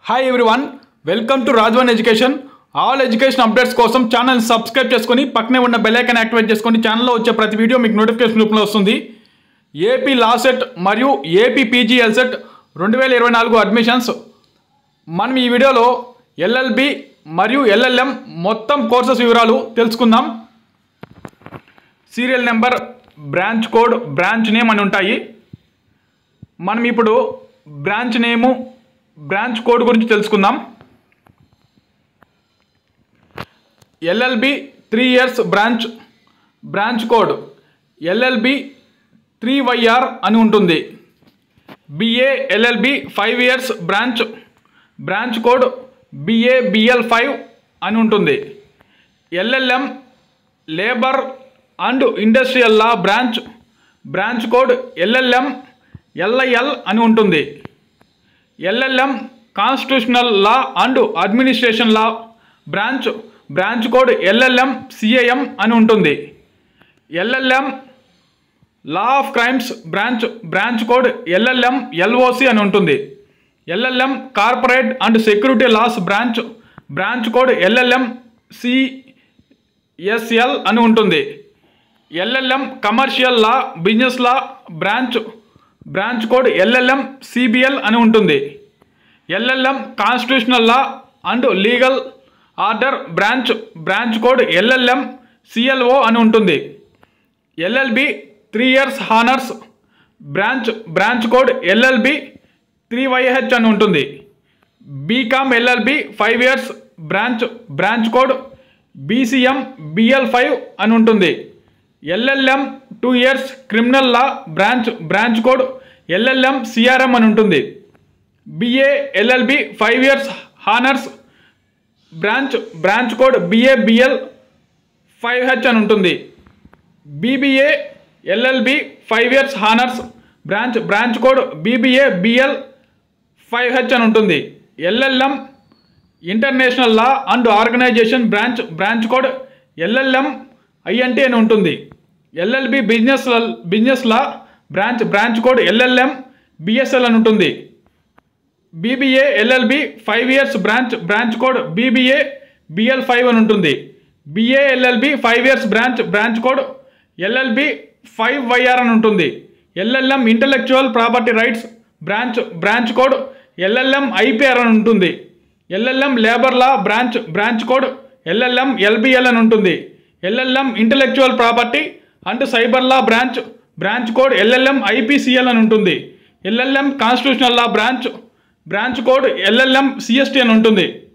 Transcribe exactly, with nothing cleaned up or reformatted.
Hi everyone, welcome to Rajwan education. All education updates కోసం channel subscribe చేసుకొని పక్కనే ఉన్న బెల్ ఐకాన్ యాక్టివేట్ చేసుకొని ఛానల్లో వచ్చే ప్రతి వీడియో మీకు నోటిఫికేషన్ రూపంలో వస్తుంది. ఏపీ లా సెట్ మరియు ఏపీ పీజీఎల్ సెట్ రెండు వేల ఇరవై నాలుగు అడ్మిషన్స్. మనం ఈ వీడియోలో ఎల్ఎల్బి మరియు ఎల్ఎల్ఎం మొత్తం కోర్సెస్ వివరాలు తెలుసుకుందాం. Serial number, branch code, branch name అని ఉంటాయి. మనం ఇప్పుడు బ్రాంచ్ నేము, బ్రాంచ్ కోడ్ గురించి తెలుసుకుందాం. LLB three years branch branch code LLB three YR అని ఉంటుంది. BA LLB five years branch branch code BA BL five అని ఉంటుంది. LLM labour and industrial law branch branch code LLM LIL అని ఉంటుంది. LLM constitutional law and administration law branch branch code LLM CAM అని ఉంటుంది. LLM law of crimes branch branch code LLM LOC అని ఉంటుంది. LLM corporate and security laws branch branch code LLM CSL అని ఉంటుంది. LLM commercial law business law branch branch code LLM CBL అని ఉంటుంది. LLM constitutional law and legal order branch branch code LLM CLO అని ఉంటుంది. LLB three years honours branch branch code LLB three YH అని ఉంటుంది. BCom LLB five years branch branch code BCM BL five అని ఉంటుంది. LLM two years criminal law branch branch code LLM CRM అని ఉంటుంది. BA LLB five years honours branch branch code BA BL five H అని ఉంటుంది. BBA LLB five years honours branch branch code BBA BL five H అని ఉంటుంది. LLM international law and organisation branch branch code LLM INT అని ఉంటుంది. LLB business business law branch branch code LLM BSL అని ఉంటుంది. BBA LLB five years branch branch code BBA BL five అని ఉంటుంది. BA LLB five years branch branch code LLB five YR అని ఉంటుంది. LLM intellectual property rights branch branch code LLM IPR అని ఉంటుంది. LLM labour law branch branch code LLM LBL అని ఉంటుంది. LLM intellectual property and cyber law branch branch code LLM IPCL అని ఉంటుంది. LLM constitutional law branch branch code LLM CST అని ఉంటుంది.